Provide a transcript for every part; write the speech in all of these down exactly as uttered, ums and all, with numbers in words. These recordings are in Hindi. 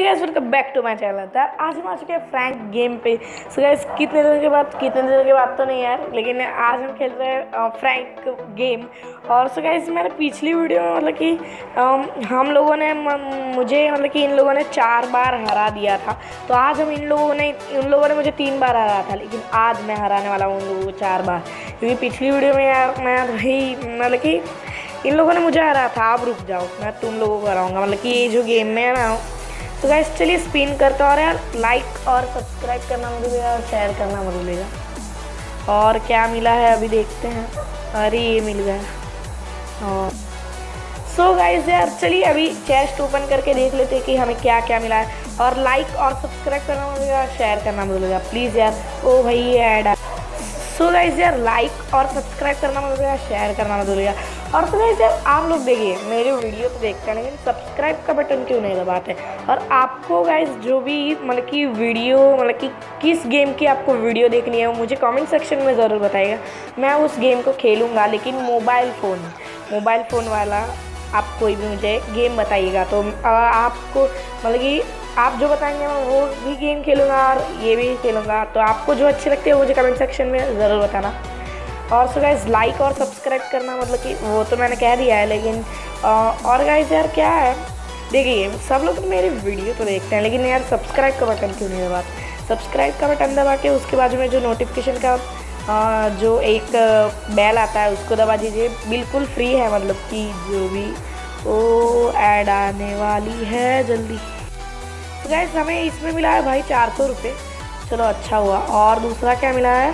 Guys welcome back to my channel. यार आज हम आ चुके हैं फ्रैंक गेम पे। सो गाइस कितने दिनों के बाद कितने दिनों के बाद तो नहीं यार, लेकिन आज हम खेल रहे हैं फ्रैंक गेम। और सो गाइस मैंने पिछली वीडियो में मतलब कि हम लोगों ने मुझे मतलब कि इन लोगों ने चार बार हरा दिया था, तो आज हम इन लोगों ने उन लोगों ने मुझे तीन बार हराया था, लेकिन आज मैं हराने वाला हूँ उन लोगों को चार बार। क्योंकि पिछली वीडियो में यार मैं भाई मतलब कि इन लोगों ने मुझे हराया था। आप रुक जाओ, मैं तुम लोगों को हराऊँगा मतलब कि ये जो गेम में है ना। तो गाइस चलिए स्पिन करते हैं। और यार लाइक और सब्सक्राइब करना मत भूलिएगा और शेयर करना मत भूलिएगा। और क्या मिला है अभी देखते हैं। अरे ये मिल गया। और सो गाइस यार चलिए अभी चेस्ट ओपन करके देख लेते हैं कि हमें क्या क्या मिला है। और लाइक और सब्सक्राइब करना मत भूलिएगा और शेयर करना मत भूलिएगा प्लीज़ यार। ओ भाई ये ऐड है। सो गाइस यार लाइक और सब्सक्राइब करना मत भूलिएगा, शेयर करना मत भूलिएगा। और तो गाइस यार आप लोग देखिए मेरे वीडियो तो देखते हैं, लेकिन सब्सक्राइब का बटन क्यों नहीं दबाते। और आपको गाइस जो भी मतलब कि वीडियो मतलब कि किस गेम की आपको वीडियो देखनी है वो मुझे कमेंट सेक्शन में ज़रूर बताइएगा। मैं उस गेम को खेलूँगा, लेकिन मोबाइल फ़ोन मोबाइल फ़ोन वाला आप कोई भी मुझे गेम बताइएगा। तो आपको मतलब कि आप जो बताएंगे मैं वो भी गेम खेलूँगा और ये भी खेलूँगा। तो आपको जो अच्छी लगती है वो मुझे कमेंट सेक्शन में ज़रूर बताना। और सो गाइस लाइक और सब्सक्राइब करना मतलब कि वो तो मैंने कह दिया है, लेकिन और गाइस यार क्या है देखिए सब लोग तो मेरी वीडियो तो देखते हैं, लेकिन यार सब्सक्राइब का बटन क्यों नहीं दबाते। सब्सक्राइब का बटन दबा के उसके बाजू में जो नोटिफिकेशन का जो एक बेल आता है उसको दबा दीजिए। बिल्कुल फ्री है, मतलब कि जो भी वो ऐड आने वाली है जल्दी। तो गाइस हमें इसमें मिला है भाई चार सौ रुपये, चलो अच्छा हुआ। और दूसरा क्या मिला है,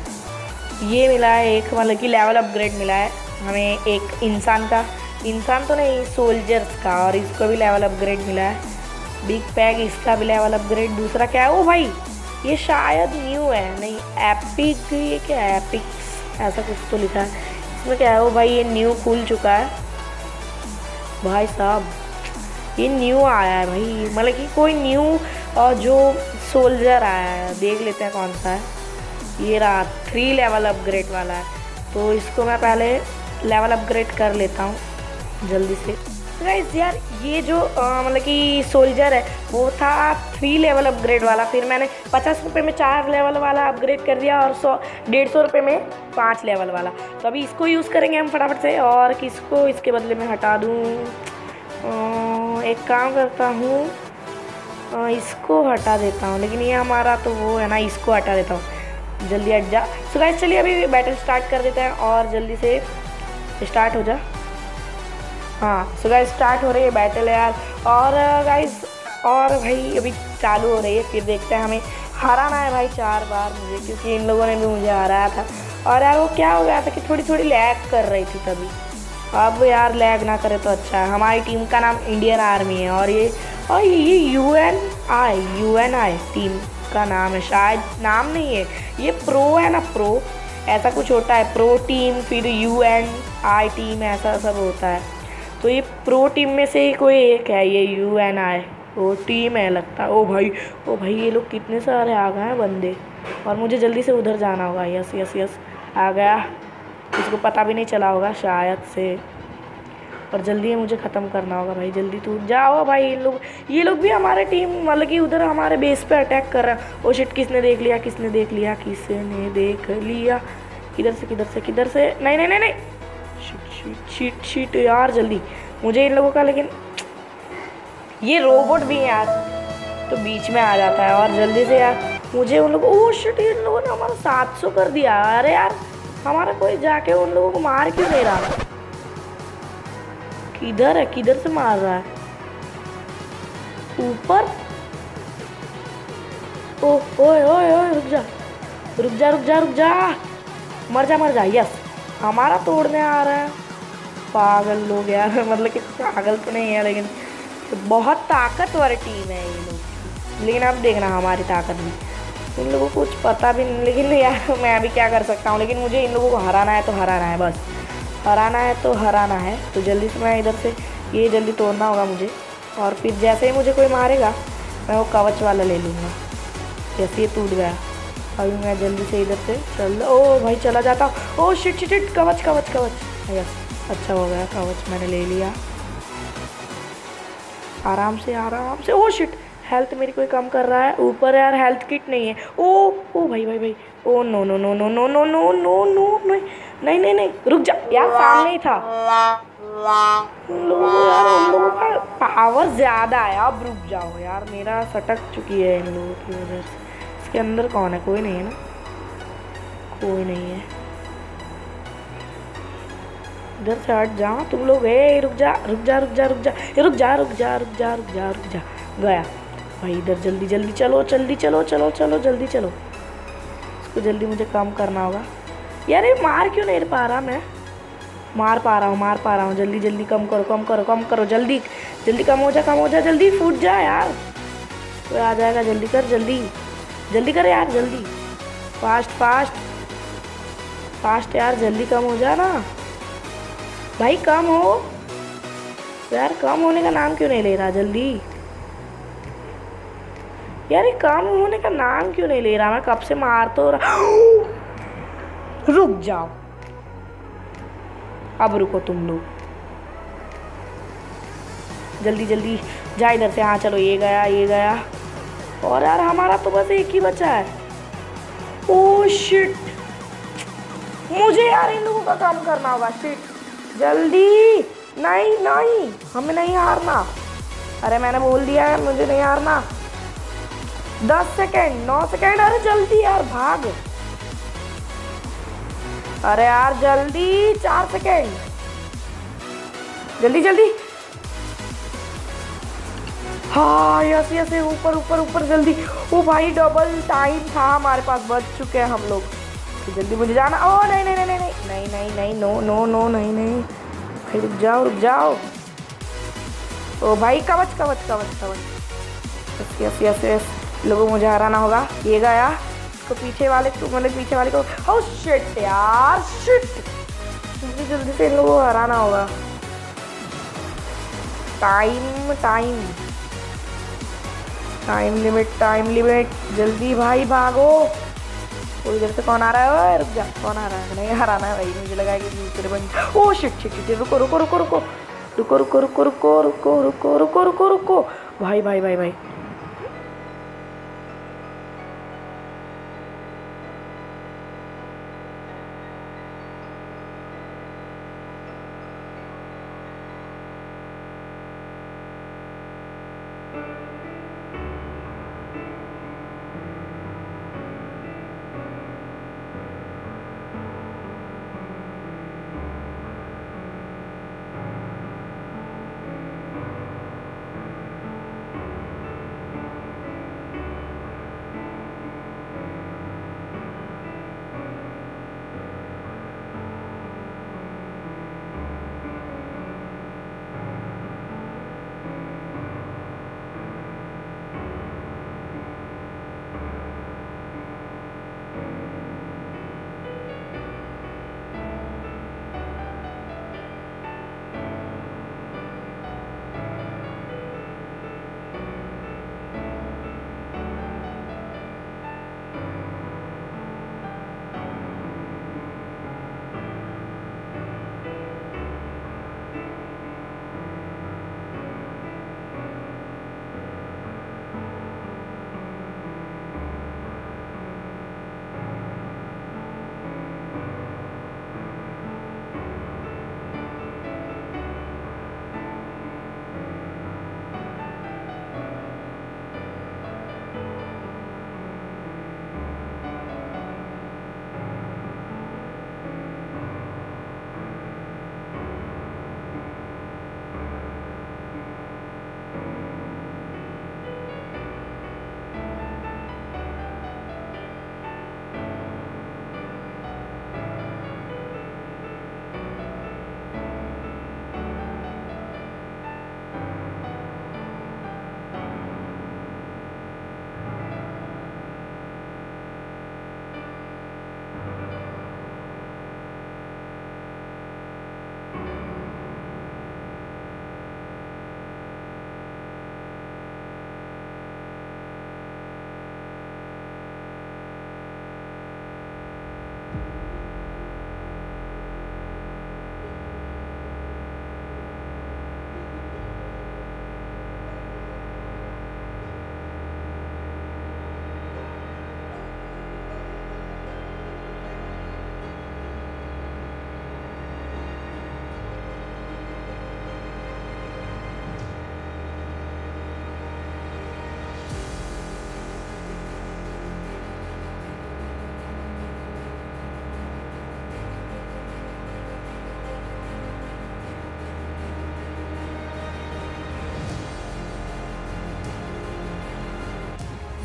ये मिला है एक मतलब कि लेवल अपग्रेड मिला है हमें, एक इंसान का इंसान तो नहीं सोल्जर्स का, और इसको भी लेवल अपग्रेड मिला है। बिग पैग इसका भी लेवल अपग्रेड। दूसरा क्या है, ओ भाई ये शायद न्यू है, नहीं एपिक, ये क्या है एपिक्स ऐसा कुछ तो लिखा है इसमें। क्या है ओ भाई ये न्यू खुल चुका है भाई साहब, ये न्यू आया है भाई मतलब कि कोई न्यू और जो सोल्जर आया है। देख लेते हैं कौन सा है। ये रहा थ्री लेवल अपग्रेड वाला है, तो इसको मैं पहले लेवल अपग्रेड कर लेता हूँ जल्दी से। तो गाइस यार ये जो मतलब कि सोल्जर है वो था थ्री लेवल अपग्रेड वाला, फिर मैंने पचास रुपये में चार लेवल वाला अपग्रेड कर दिया और सौ डेढ़ सौ रुपये में पाँच लेवल वाला। तो अभी इसको यूज़ करेंगे हम फटाफट से। और किसको इसके बदले में हटा दूँ, एक काम करता हूँ इसको हटा देता हूँ, लेकिन ये हमारा तो वो है ना, इसको हटा देता हूँ जल्दी हट जा। सो गाइस चलिए अभी बैटल स्टार्ट कर देते हैं और जल्दी से स्टार्ट हो जा। हाँ सो गाइस स्टार्ट हो रही है बैटल यार। और गाइस और भाई अभी चालू हो रही है, फिर देखते हैं। हमें हराना है भाई चार बार मुझे, क्योंकि इन लोगों ने भी मुझे हराया था। और यार वो क्या हो गया था कि थोड़ी थोड़ी लैग कर रही थी तभी। अब यार लैग ना करे तो अच्छा है। हमारी टीम का नाम इंडियन आर्मी है, और ये और ये U N I U N I team का नाम है शायद, नाम नहीं है ये, प्रो है ना, प्रो ऐसा कुछ होता है। प्रो टीम फिर यू एन आई टीम ऐसा सब होता है। तो ये प्रो टीम में से ही कोई एक है, ये यू एन आई वो टीम है लगता है। ओ भाई ओ भाई ये लोग कितने सारे आ गए हैं बंदे, और मुझे जल्दी से उधर जाना होगा। यस यस यस आ गया, इसको पता भी नहीं चला होगा शायद से। और जल्दी ही मुझे ख़त्म करना होगा भाई, जल्दी तू जाओ भाई। इन लोग ये लोग भी हमारे टीम मतलब कि उधर हमारे बेस पे अटैक कर रहा है। ओ शिट किसने देख लिया किसने देख लिया किसने देख लिया, किधर से किधर से किधर से, नहीं नहीं नहीं नहीं शिट शिट शिट शिट यार जल्दी मुझे इन लोगों का, लेकिन ये रोबोट भी है यार तो बीच में आ जाता है। और जल्दी से यार मुझे उन लोगों, ओ शिट इन लोगों ने हमारा सात सौ कर दिया। अरे यार हमारा कोई जाके उन लोगों को मार क्यों नहीं रहा, किधर है किधर से मार रहा है, ऊपर। ओह ओए ओए ओए रुक जा रुक जा रुक जा रुक जा, मर जा मर जा। यस हमारा तोड़ने आ रहा है, पागल लोग यार मतलब कि पागल तो नहीं है, लेकिन बहुत ताकतवर टीम है ये लोग। लेकिन अब देखना हमारी ताकत भी, इन लोगों को कुछ पता भी नहीं, लेकिन यार मैं अभी क्या कर सकता हूँ। लेकिन मुझे इन लोगों को हराना है तो हराना है, बस हराना है तो हराना है। तो जल्दी से मैं इधर से ये जल्दी तोड़ना होगा मुझे, और फिर जैसे ही मुझे कोई मारेगा मैं वो कवच वाला ले लूँगा। जैसे ये टूट गया अभी मैं जल्दी से इधर से चल, ओ भाई चला जाता हूँ। ओ शिट शिट शिट कवच कवच कवच, यस अच्छा हो गया, कवच मैंने ले लिया। आराम से आराम से, ओ शिट हेल्थ मेरी कोई कम कर रहा है ऊपर यार। हेल्थ किट नहीं है। ओ ओ भाई भाई भाई। Oh no no no no no no no no no नहीं नहीं नहीं नहीं रुक जा यार, सामने ही था। उन लोगों को यार, उन लोगों का पावर ज़्यादा है। अब रुक जाओ यार, मेरा सटक चुकी है इन लोगों की वजह से। इसके अंदर कौन है? कोई नहीं है ना, कोई नहीं है। इधर से हट जाओ तुम लोग। ए रुक जा रुक जा रुक जा रुक जा रुक जा रुक जा रुक जा रुक जा रुक जा गया भाई। इधर जल्दी जल्दी चलो, जल्दी चलो चलो चलो जल्दी चलो। इसको जल्दी मुझे कम करना होगा यार। ये मार क्यों नहीं पा रहा मैं? मार पा रहा हूँ, मार पा रहा हूँ। जल्दी जल्दी कम करो, कम करो, कम करो, जल्दी जल्दी कम हो जा, कम हो जा, जल्दी फूट जा यार। कोई आ जाएगा, जल्दी कर, जल्दी जल्दी कर यार, जल्दी फास्ट फास्ट फास्ट यार, जल्दी कम हो जा ना भाई, कम हो यार। कम होने का नाम क्यों नहीं ले रहा? जल्दी यार, ये कम होने का नाम क्यों नहीं ले रहा? मैं कब से मार तो रहा। रुक जाओ, अब रुको तुम लोग। जल्दी जल्दी जा इधर से। हाँ चलो, ये गया, ये गया। और यार हमारा तो बस एक ही बचा है। ओ शिट, मुझे यार इन लोगों का काम करना होगा। शिट, जल्दी। नहीं नहीं, हमें नहीं हारना। अरे मैंने बोल दिया है मुझे नहीं हारना। दस सेकेंड, नौ सेकेंड। अरे जल्दी यार, भाग। अरे यार जल्दी, चार सेकेंड, जल्दी जल्दी। हाँ यस यस, ऊपर ऊपर ऊपर जल्दी। ओ भाई, डबल टाइम था हमारे पास, बच चुके हैं हम लोग। तो जल्दी मुझे जाना। ओ नहीं नहीं नहीं नहीं नहीं नहीं नहीं, नो नो नो, नहीं नहीं भाई, रुक जाओ रुक जाओ। ओ भाई, कवच कवच कवच कवच। यस यस यस, लोगों मुझे हराना होगा। ये गया, इसको पीछे वाले को, मतलब पीछे वाले को। ओह शिट यार, शिट। जल्दी जल्दी से इन लोगों को हराना होगा। Time time time limit, time limit. जल्दी भाई भागो। कोई इधर से कौन आ रहा है? रुक जा, कौन आ रहा है? नहीं हराना है भाई, मुझे लगा कि दूसरे बन। ओह शिट शिट शिट, रुको रुको रुको रुको रुको रुको रुको रुको रुको रुको रुको रुको रुको भाई भाई भाई भाई।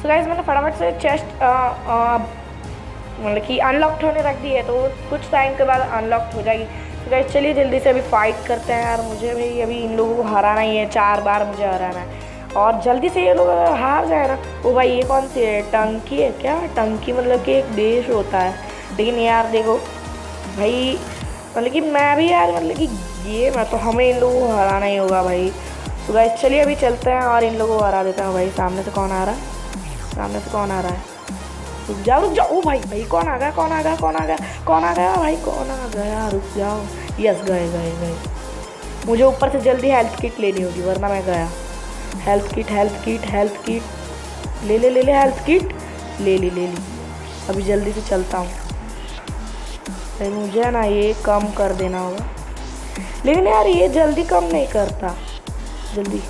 गाइस मैंने फटाफट से चेस्ट मतलब कि अनलॉक्ड होने रख दी है, तो कुछ टाइम के बाद अनलॉक्ड हो जाएगी। तो गाइस चलिए जल्दी से अभी फाइट करते हैं यार। मुझे भाई अभी इन लोगों को हराना ही है, चार बार मुझे हराना है और जल्दी से ये लोग हार जाए ना। ओ भाई ये कौन सी है, टंकी है क्या? टंकी मतलब कि एक देश होता है, लेकिन यार देखो भाई मतलब कि मैं भी यार मतलब कि ये मैं तो हमें इन लोगों को हराना ही होगा भाई। तो गाइस चलिए अभी चलते हैं और इन लोगों को हरा देते हैं। भाई सामने से कौन आ रहा है, सामने से कौन आ रहा है? रुक जाओ रुक जाओ। ओ भाई भाई कौन आ गया, कौन आ गया, कौन आ गया, कौन आ गया भाई, कौन आ गया? रुक जाओ। यस गए गए गए। मुझे ऊपर से जल्दी हेल्थ किट लेनी होगी वरना मैं गया। Health kit health kit health kit ले ले ले ले हेल्थ किट ले ली ले ली। अभी जल्दी से चलता हूँ भाई, मुझे ना ये कम कर देना होगा, लेकिन यार ये जल्दी कम नहीं करता। जल्दी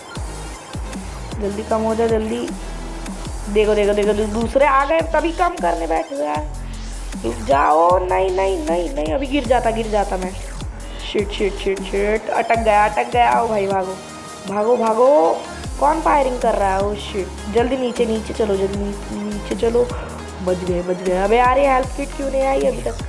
जल्दी कम हो जाए जल्दी। देखो देखो देखो दूसरे आ गए तभी कम करने बैठ गया। रुक जाओ। नहीं नहीं नहीं नहीं अभी गिर जाता गिर जाता मैं। शिट शिट शिट शिट अटक गया अटक गया। आओ भाई भागो भागो भागो। कौन फायरिंग कर रहा है? Oh shit. जल्दी नीचे नीचे चलो जल्दी नीचे चलो। बच गए बच गए। अबे यार ये हेल्थ किट क्यों नहीं आई अभी तक?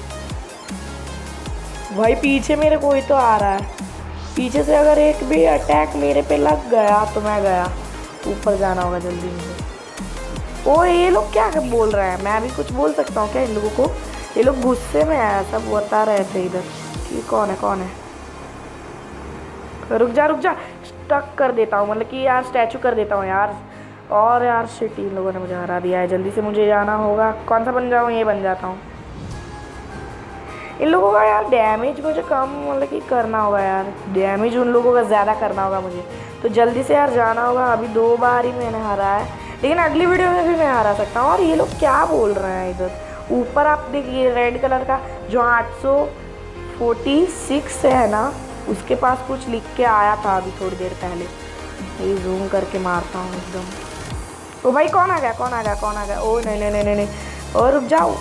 भाई पीछे मेरे कोई तो आ रहा है। पीछे से अगर एक भी अटैक मेरे पे लग गया तो मैं गया। ऊपर जाना होगा जल्दी मुझे। ओ ये लोग क्या बोल रहे हैं? मैं भी कुछ बोल सकता हूँ क्या इन लोगों को? ये लोग गुस्से में आया सब बता रहे थे इधर कि कौन है कौन है। रुक जा रुक जा। स्टक कर देता हूँ मतलब कि यार स्टैचू कर देता हूँ यार। और यार शिट इन लोगों ने मुझे हरा दिया है। जल्दी से मुझे जाना होगा। कौन सा बन जाऊँ? ये बन जाता हूँ। इन लोगों का यार डैमेज मुझे कम मतलब कि करना होगा यार। डैमेज उन लोगों का ज़्यादा करना होगा मुझे, तो जल्दी से यार जाना होगा। अभी दो बार ही मैंने हरा है, लेकिन अगली वीडियो में भी मैं हरा सकता हूँ। और ये लोग क्या बोल रहे हैं इधर ऊपर? आप देखिए रेड कलर का जो आठ सौ फोर्टी सिक्स है ना, उसके पास कुछ लिख के आया था अभी थोड़ी देर पहले। ये जूम करके मारता हूँ एकदम। ओ भाई कौन आ गया कौन आ गया कौन आ गया? ओ नहीं नहीं नहीं नहीं, नहीं। और रुक जाओ।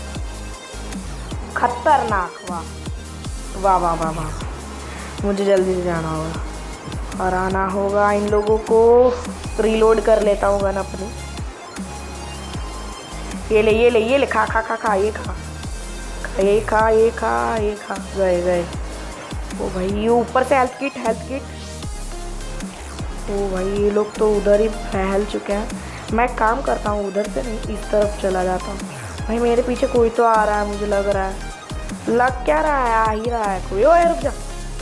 खतरनाक। वाह वाह वाह वाह वाह। मुझे जल्दी से जाना होगा, हराना होगा इन लोगों को। रीलोड कर लेता हूँ गन अपनी। ये ले ये ले ये ले खा खा खा खा ये खा ये खा ये खा ये खा। गए गए। ओ भाई ये ऊपर से हेल्थ किट हेल्थ किट। ओ भाई ये लोग तो उधर ही फैल चुके हैं। मैं काम करता हूँ उधर से नहीं इस तरफ चला जाता हूँ। भाई मेरे पीछे कोई तो आ रहा है मुझे लग रहा है। लग क्या रहा है? आ ही रहा है कोई। ओए रुक जा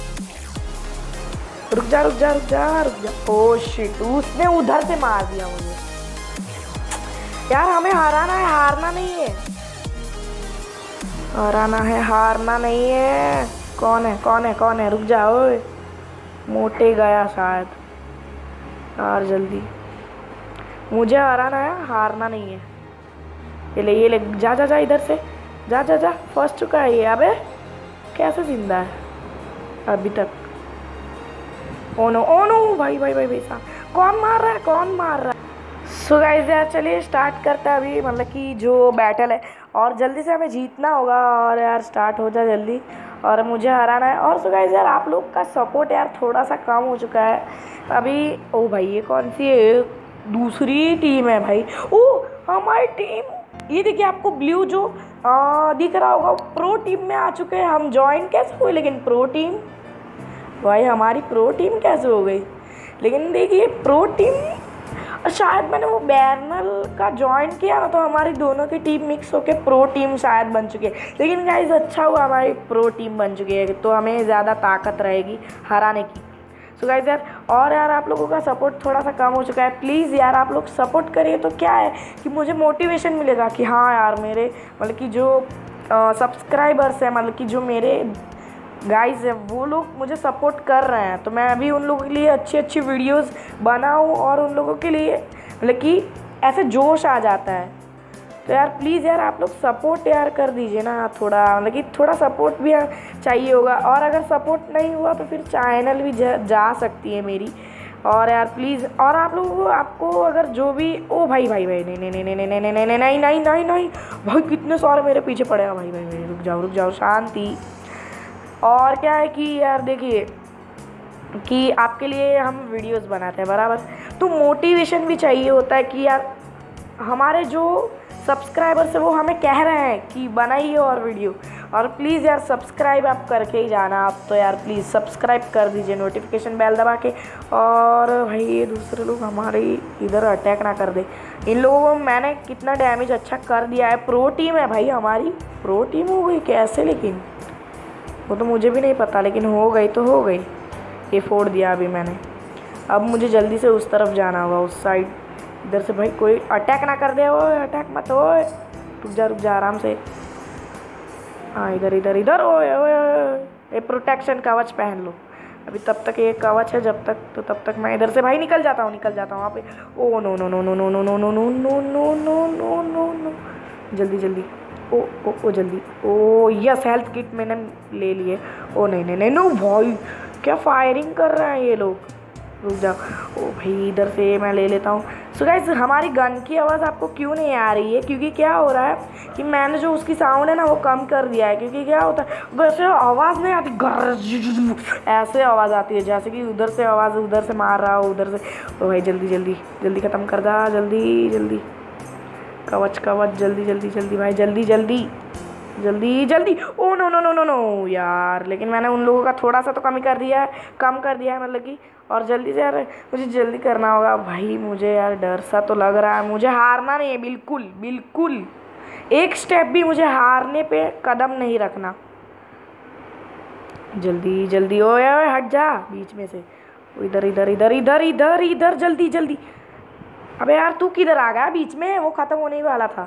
रुक जा रुक जा रुक जा रुक जा। ओ शिट उसने उधर से मार दिया मुझे। यार हमें हराना है हारना नहीं है। हराना है हारना नहीं है। कौन है कौन है कौन है? रुक जा। ओए मोटे गया शायद यार। जल्दी मुझे हराना है हारना नहीं है। ये ले ये ले जा जा जा इधर से जा जा जा। फंस चुका है ये। अबे कैसे जिंदा है अभी तक? ओ नो ओ नो भाई भाई भाई भाई साहब कौन मार रहा है कौन मार रहा है? सो गाइस यार चलिए स्टार्ट करते हैं अभी मतलब कि जो बैटल है, और जल्दी से हमें जीतना होगा। और यार स्टार्ट हो जाए जल्दी और मुझे हराना है। और सो गाइस यार आप लोग का सपोर्ट यार थोड़ा सा कम हो चुका है अभी। ओ भाई ये कौन सी है? दूसरी टीम है भाई। ओ हमारी टीम ये देखिए आपको ब्लू जो आ, दिख रहा होगा प्रो टीम में आ चुके हैं हम। ज्वाइन कैसे हुए लेकिन प्रो टीम? भाई हमारी प्रो टीम कैसे हो गई? लेकिन देखिए प्रो टीम शायद मैंने वो बैरनल का ज्वाइन किया ना, तो हमारी दोनों की टीम मिक्स होके प्रो टीम शायद बन चुकी है। लेकिन गाइस अच्छा हुआ हमारी प्रो टीम बन चुकी है, तो हमें ज़्यादा ताकत रहेगी हराने की। सो गाइस यार और यार आप लोगों का सपोर्ट थोड़ा सा कम हो चुका है। प्लीज़ यार आप लोग सपोर्ट करिए, तो क्या है कि मुझे मोटिवेशन मिलेगा कि हाँ यार मेरे मतलब कि जो सब्सक्राइबर्स हैं मतलब कि जो मेरे गाइस है वो लोग मुझे सपोर्ट कर रहे हैं, तो मैं अभी उन लोगों के लिए अच्छी अच्छी वीडियोस बनाऊं और उन लोगों के लिए मतलब कि ऐसे जोश आ जाता है। तो यार प्लीज़ यार आप लोग सपोर्ट यार कर दीजिए ना थोड़ा, मतलब कि थोड़ा सपोर्ट भी चाहिए होगा। और अगर सपोर्ट नहीं हुआ तो फिर चैनल भी जा, जा सकती है मेरी। और यार प्लीज़ और आप लोगों को आपको अगर जो भी ओ भाई भाई भाई नहीं नहीं नहीं नहीं नहीं नहीं नहीं नहीं नहीं नहीं नहीं भाई कितने सारे मेरे पीछे पड़े हैं भाई भाई भाई रुक जाओ रुक जाओ शांति। और क्या है कि यार देखिए कि आपके लिए हम वीडियोस बनाते हैं बराबर, तो मोटिवेशन भी चाहिए होता है कि यार हमारे जो सब्सक्राइबर्स है वो हमें कह रहे हैं कि बनाइए और वीडियो, और प्लीज़ यार सब्सक्राइब आप करके ही जाना। आप तो यार प्लीज़ सब्सक्राइब कर दीजिए नोटिफिकेशन बेल दबा के। और भाई ये दूसरे लोग हमारे इधर अटैक ना कर दे। इन लोगों को मैंने कितना डैमेज अच्छा कर दिया है। प्रो टीम है भाई हमारी, प्रो टीम हो गई कैसे, लेकिन वो तो मुझे भी नहीं पता, लेकिन हो गई तो हो गई। ये फोड़ दिया अभी मैंने। अब मुझे जल्दी से उस तरफ जाना होगा, उस साइड। इधर से भाई कोई अटैक ना कर दे। ओए अटैक मत, ओए रुक जा रुक जा आराम से। हाँ इधर इधर इधर। ओए ओए ये प्रोटेक्शन कवच पहन लो अभी, तब तक ये कवच है जब तक, तो तब तक मैं इधर से भाई निकल जाता हूँ निकल जाता हूँ वहाँ पे। Oh no no no no no no no no no no no no no no no जल्दी जल्दी। ओ ओ ओ जल्दी। ओ यस हेल्थ किट मैंने ले लिए। ओ नहीं नहीं नहीं नो भाई, क्या फायरिंग कर रहे हैं ये लोग। रुक जाओ। ओ भाई इधर से मैं ले लेता हूँ। सो गाइस हमारी गन की आवाज़ आपको क्यों नहीं आ रही है, क्योंकि क्या हो रहा है कि मैंने जो उसकी साउंड है ना वो कम कर दिया है। क्योंकि क्या होता है वैसे आवाज़ नहीं आती, घर ऐसे आवाज़ आती है जैसे कि उधर से आवाज़ उधर से मार रहा हो उधर से। तो भाई जल्दी जल्दी जल्दी ख़त्म कर दा, जल्दी जल्दी कवच कवच जल्दी जल्दी जल्दी भाई जल्दी जल्दी जल्दी जल्दी। Oh no no no no no यार, लेकिन मैंने उन लोगों का थोड़ा सा तो कम कर दिया है, कम कर दिया है मतलब कि। और जल्दी से यार मुझे जल्दी करना होगा भाई। मुझे यार डर सा तो लग रहा है, मुझे हारना नहीं है बिल्कुल बिल्कुल। एक स्टेप भी मुझे हारने पे कदम नहीं रखना। जल्दी जल्दी। ओए ओए हट जा बीच में से। इधर इधर इधर इधर इधर इधर जल्दी जल्दी। अबे यार तू किधर आ गया बीच में, वो ख़त्म होने ही वाला था।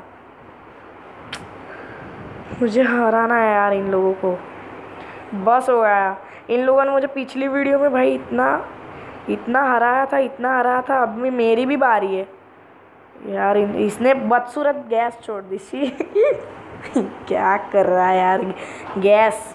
मुझे हराना है यार इन लोगों को, बस हो गया। इन लोगों ने मुझे पिछली वीडियो में भाई इतना इतना हराया था इतना हराया था। अब में मेरी भी बारी है यार। इसने बदसूरत गैस छोड़ दी सी क्या कर रहा है यार गैस।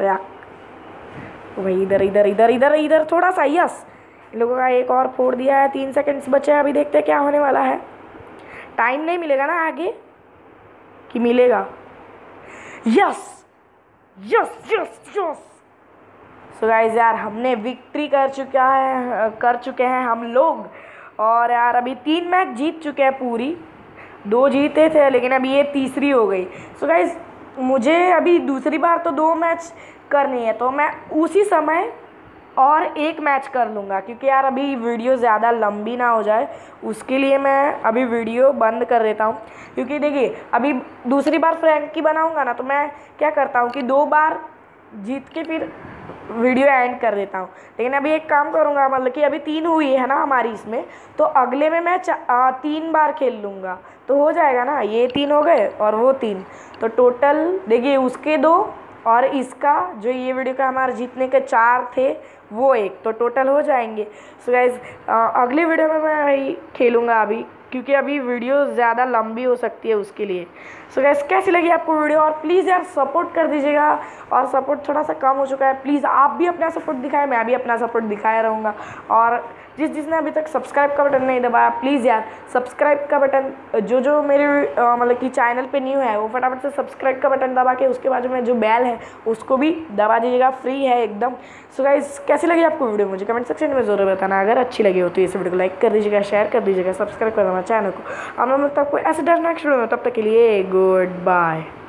भाई इधर इधर इधर इधर इधर थोड़ा सा। यस इन लोगों का एक और फोड़ दिया है। तीन सेकंड्स बचे हैं, अभी देखते हैं क्या होने वाला है। टाइम नहीं मिलेगा ना आगे कि मिलेगा। Yes yes yes yes. So guys यार हमने विक्ट्री कर चुका है कर चुके हैं हम लोग। और यार अभी तीन मैच जीत चुके हैं पूरी, दो जीते थे लेकिन अभी ये तीसरी हो गई। सो गाइस मुझे अभी दूसरी बार तो दो मैच करनी है, तो मैं उसी समय और एक मैच कर लूँगा, क्योंकि यार अभी वीडियो ज़्यादा लंबी ना हो जाए उसके लिए मैं अभी वीडियो बंद कर देता हूँ। क्योंकि देखिए अभी दूसरी बार फ्रैंक की बनाऊँगा ना, तो मैं क्या करता हूँ कि दो बार जीत के फिर वीडियो एंड कर देता हूँ। लेकिन अभी एक काम करूँगा, मतलब कि अभी तीन हुई है ना हमारी इसमें, तो अगले में मैं आ, तीन बार खेल लूँगा तो हो जाएगा ना। ये तीन हो गए और वो तीन, तो टोटल देखिए उसके दो और इसका जो ये वीडियो का हमारे जीतने के चार थे वो एक, तो टोटल हो जाएंगे। सो गाइस अगली वीडियो में मैं वही खेलूँगा अभी, क्योंकि अभी वीडियो ज़्यादा लंबी हो सकती है उसके लिए। सो गाइस कैसी लगी आपको वीडियो, और प्लीज़ यार सपोर्ट कर दीजिएगा। और सपोर्ट थोड़ा सा कम हो चुका है, प्लीज़ आप भी अपना सपोर्ट दिखाएं, मैं भी अपना सपोर्ट दिखाया रहूँगा। और जिस जिसने अभी तक सब्सक्राइब का बटन नहीं दबाया, प्लीज़ यार सब्सक्राइब का बटन, जो जो मेरे मतलब कि चैनल पे न्यू है वो फटाफट से सब्सक्राइब का बटन दबा के उसके बाजू में जो बेल है उसको भी दबा दीजिएगा, फ्री है एकदम। सो गाइस कैसी लगी आपको वीडियो मुझे कमेंट सेक्शन में ज़रूर बताना। अगर अच्छी लगी हो तो इस वीडियो को लाइक कर दीजिएगा, शेयर कर दीजिएगा, सब्सक्राइब कर देना चैनल को। हम लोग तक कोई ऐसे डर नेक्स्ट वीडियो में, तब तक के लिए गुड बाय।